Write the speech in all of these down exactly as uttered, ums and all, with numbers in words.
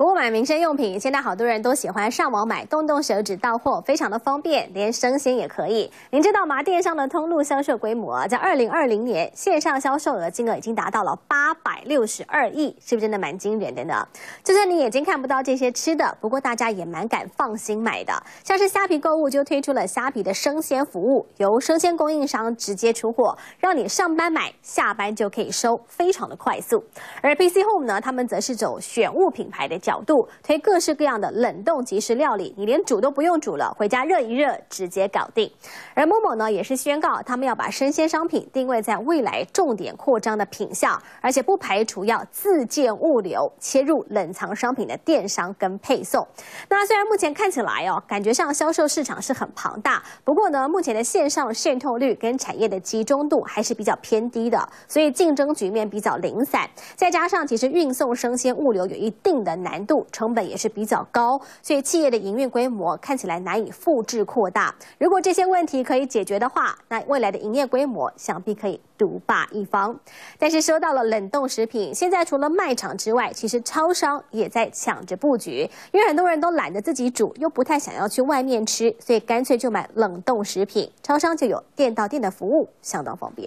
不过买民生用品，现在好多人都喜欢上网买，动动手指到货，非常的方便，连生鲜也可以。您知道吗？电商的通路销售规模在二零二零年线上销售额金额已经达到了八百六十二亿，是不是真的蛮惊人的呢？就算你眼睛看不到这些吃的，不过大家也蛮敢放心买的。像是虾皮购物就推出了虾皮的生鲜服务，由生鲜供应商直接出货，让你上班买，下班就可以收，非常的快速。而 P C Home 呢，他们则是走选物品牌的角度，推各式各样的冷冻即食料理，你连煮都不用煮了，回家热一热，直接搞定。而 Momo 呢，也是宣告他们要把生鲜商品定位在未来重点扩张的品项，而且不排除要自建物流，切入冷藏商品的电商跟配送。那虽然目前看起来哦，感觉上销售市场是很庞大，不过呢，目前的线上渗透率跟产业的集中度还是比较偏低的，所以竞争局面比较零散。再加上其实运送生鲜物流有一定的难度，成本也是比较高，所以企业的营运规模看起来难以复制扩大。如果这些问题可以解决的话，那未来的营业规模想必可以独霸一方。但是说到了冷冻食品，现在除了卖场之外，其实超商也在抢着布局，因为很多人都懒得自己煮，又不太想要去外面吃，所以干脆就买冷冻食品，超商就有店到店的服务，相当方便。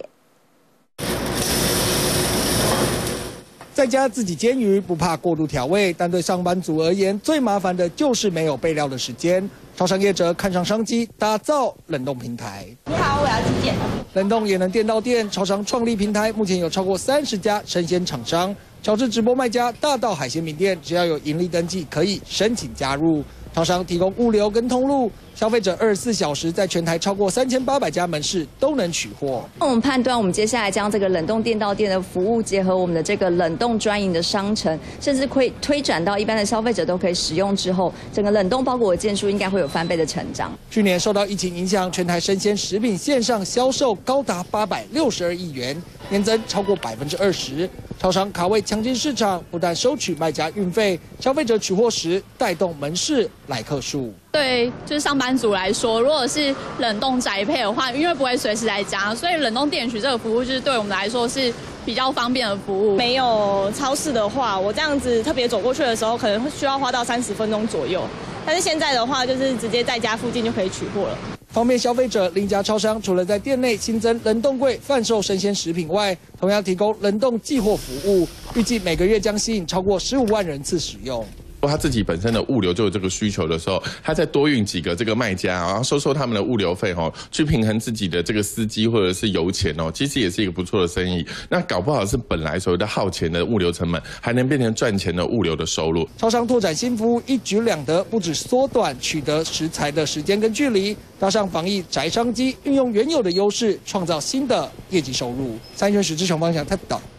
在家自己煎鱼不怕过度调味，但对上班族而言，最麻烦的就是没有备料的时间。超商业者看上商机，打造冷冻平台。 你好，我要几件？ 冷冻也能店到店，超商创立平台，目前有超过三十家生鲜厂商，小至直播卖家，大到海鲜名店，只要有盈利登记，可以申请加入。超商提供物流跟通路，消费者二十四小时在全台超过三千八百家门市都能取货。 我们判断，我们接下来将这个冷冻店到店的服务，结合我们的这个冷冻专营的商城，甚至会推展到一般的消费者都可以使用之后，整个冷冻包裹的件数应该会有翻倍的成长。 去年受到疫情影响，全台生鲜食品线上销售高达八百六十二亿元，年增超过百分之二十。超商卡位抢进市场，不但收取卖家运费，消费者取货时带动门市来客数。 对，就是上班族来说，如果是冷冻宅配的话，因为不会随时在家，所以冷冻店取这个服务就是对我们来说是比较方便的服务。 没有超市的话，我这样子特别走过去的时候，可能会需要花到三十分钟左右。但是现在的话，就是直接在家附近就可以取货了。 方便消费者，另一家超商除了在店内新增冷冻柜贩售生鲜食品外，同样提供冷冻寄货服务，预计每个月将吸引超过十五万人次使用。 他自己本身的物流就有这个需求的时候，他再多运几个这个卖家，然后收收他们的物流费哦，去平衡自己的这个司机或者是油钱哦，其实也是一个不错的生意。那搞不好是本来所谓的耗钱的物流成本，还能变成赚钱的物流的收入。 超商拓展新服务一举两得，不止缩短取得食材的时间跟距离，搭上防疫宅商机，运用原有的优势，创造新的业绩收入。三元史志雄方向，他导。